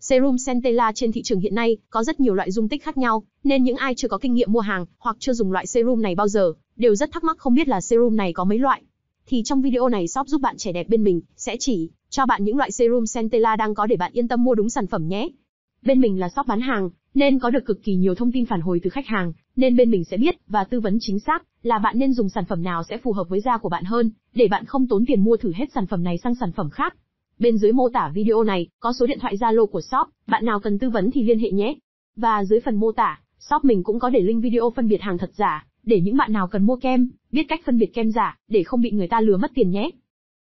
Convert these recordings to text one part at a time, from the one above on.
Serum Centella trên thị trường hiện nay có rất nhiều loại dung tích khác nhau, nên những ai chưa có kinh nghiệm mua hàng hoặc chưa dùng loại serum này bao giờ, đều rất thắc mắc không biết là serum này có mấy loại. Thì trong video này shop giúp bạn trẻ đẹp bên mình sẽ chỉ cho bạn những loại serum Centella đang có để bạn yên tâm mua đúng sản phẩm nhé. Bên mình là shop bán hàng, nên có được cực kỳ nhiều thông tin phản hồi từ khách hàng, nên bên mình sẽ biết và tư vấn chính xác là bạn nên dùng sản phẩm nào sẽ phù hợp với da của bạn hơn, để bạn không tốn tiền mua thử hết sản phẩm này sang sản phẩm khác. Bên dưới mô tả video này có số điện thoại Zalo của shop, bạn nào cần tư vấn thì liên hệ nhé. Và dưới phần mô tả, shop mình cũng có để link video phân biệt hàng thật giả, để những bạn nào cần mua kem, biết cách phân biệt kem giả, để không bị người ta lừa mất tiền nhé.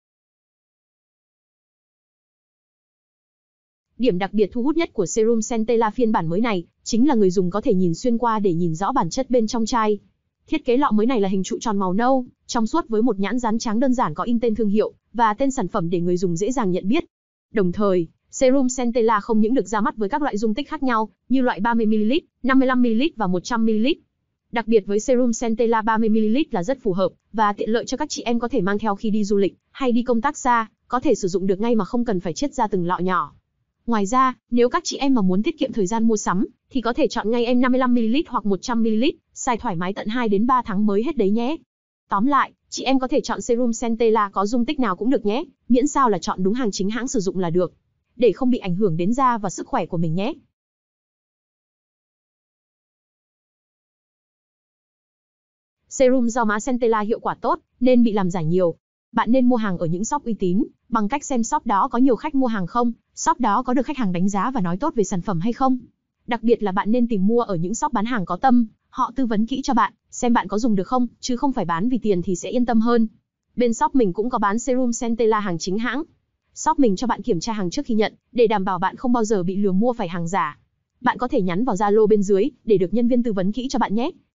Điểm đặc biệt thu hút nhất của Serum Centella phiên bản mới này, chính là người dùng có thể nhìn xuyên qua để nhìn rõ bản chất bên trong chai. Thiết kế lọ mới này là hình trụ tròn màu nâu, trong suốt với một nhãn dán trắng đơn giản có in tên thương hiệu và tên sản phẩm để người dùng dễ dàng nhận biết. Đồng thời, Serum Centella không những được ra mắt với các loại dung tích khác nhau, như loại 30ml, 55ml và 100ml. Đặc biệt với Serum Centella 30ml là rất phù hợp và tiện lợi cho các chị em có thể mang theo khi đi du lịch hay đi công tác xa, có thể sử dụng được ngay mà không cần phải chiết ra từng lọ nhỏ. Ngoài ra, nếu các chị em mà muốn tiết kiệm thời gian mua sắm, thì có thể chọn ngay em 55ml hoặc 100ml, xài thoải mái tận 2 đến 3 tháng mới hết đấy nhé. Tóm lại, chị em có thể chọn Serum Centella có dung tích nào cũng được nhé, miễn sao là chọn đúng hàng chính hãng sử dụng là được, để không bị ảnh hưởng đến da và sức khỏe của mình nhé. Serum do má Centella hiệu quả tốt, nên bị làm giả nhiều. Bạn nên mua hàng ở những shop uy tín, bằng cách xem shop đó có nhiều khách mua hàng không, shop đó có được khách hàng đánh giá và nói tốt về sản phẩm hay không. Đặc biệt là bạn nên tìm mua ở những shop bán hàng có tâm, họ tư vấn kỹ cho bạn, xem bạn có dùng được không, chứ không phải bán vì tiền thì sẽ yên tâm hơn. Bên shop mình cũng có bán Serum Centella hàng chính hãng. Shop mình cho bạn kiểm tra hàng trước khi nhận, để đảm bảo bạn không bao giờ bị lừa mua phải hàng giả. Bạn có thể nhắn vào Zalo bên dưới, để được nhân viên tư vấn kỹ cho bạn nhé.